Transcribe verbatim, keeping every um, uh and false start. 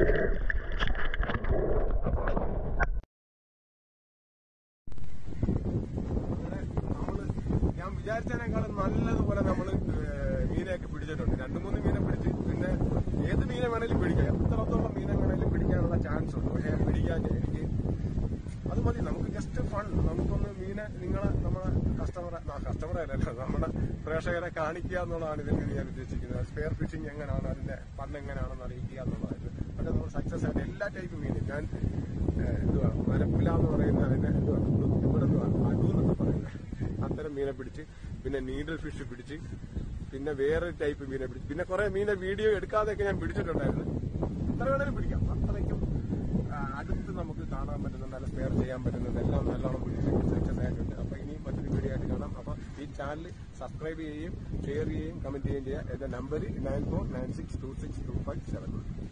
ഞാൻ വിചാരിച്ചതിനേക്കാളും നല്ലതുപോലെ നമ്മൾ മീനെയൊക്കെ പിടിച്ചിട്ടുണ്ട്. രണ്ടു മൂന്ന് മീനെ പിടിച്ച് പിന്നെ ഏത് മീനെ വേണേലും പിടിക്കാം, എത്രത്തോളം മീനെ വേണേലും പിടിക്കാനുള്ള ചാൻസ് ഉണ്ട്. പക്ഷെ പിടിക്കാൻ എനിക്ക് അത് മതി. നമുക്ക് ജസ്റ്റ് ഫൺ, നമുക്കൊന്ന് മീനെ നിങ്ങളെ നമ്മളെ കസ്റ്റമറെ കസ്റ്റമറെ അല്ലല്ലോ നമ്മുടെ പ്രേക്ഷകരെ കാണിക്കുക എന്നുള്ളതാണ് ഇതിൽ ഞാൻ ഉദ്ദേശിക്കുന്നത്. സ്പെയർ ഫിഷിംഗ് എങ്ങനെയാണ്, അതിന്റെ ഫണ്ട് എങ്ങനെയാണെന്ന് അറിയിക്കുക എന്നുള്ളതായിരുന്നു. പക്ഷെ നമ്മൾ സക്സസ് ആയിട്ട് എല്ലാ ടൈപ്പ് മീനും ഞാൻ എന്തുവാ മരപ്പില എന്ന് പറയുന്ന അതിന്റെ എന്തുവാ ഇവിടെ എന്തുവാ അടൂന്നൊക്കെ പറയുന്നത് അത്തരം മീനെ പിടിച്ച്, പിന്നെ നീഡിൽ ഫിഷ് പിടിച്ച്, പിന്നെ വേറെ ടൈപ്പ് മീനെ പിടിച്ച്, പിന്നെ കുറെ മീനെ വീഡിയോ എടുക്കാതെയൊക്കെ ഞാൻ പിടിച്ചിട്ടുണ്ടായിരുന്നു. എത്ര വേണേലും പിടിക്കാം, അത്രയ്ക്കും അടുത്ത് നമുക്ക് കാണാൻ പറ്റുന്നുണ്ട്, നല്ല സ്പെയർ ചെയ്യാൻ പറ്റുന്നുണ്ട്, എല്ലാം നല്ലോണം പിടിച്ച് സക്സസ് ആയിട്ടുണ്ട്. അപ്പൊ ഇനിയും മറ്റൊരു വീഡിയോ ആയിട്ട് കാണാം. അപ്പൊ ഈ ചാനൽ സബ്സ്ക്രൈബ് ചെയ്യുകയും ഷെയർ ചെയ്യുകയും കമന്റ് ചെയ്യുകയും ചെയ്യുക. എന്റെ number nine four nine six two six two five seven.